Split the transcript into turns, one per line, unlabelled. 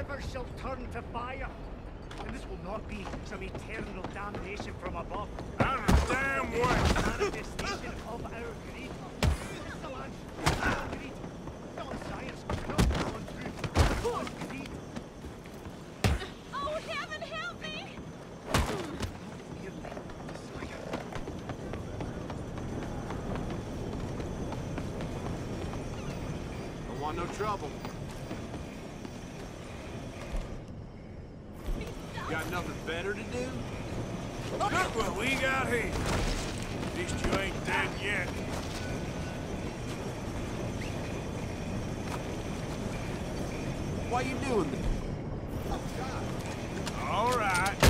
rivers shall turn to fire. And this will not be some eternal damnation from above.
Out of the damn way!
Manifestation of our greed. It's the land of our greed. Not science, not common truth. God's greed.
Oh, heaven help me!
Don't want no trouble. Got nothing better to do? Look what we got here. At least you ain't dead yet. Why you doing this? Oh, God. All right.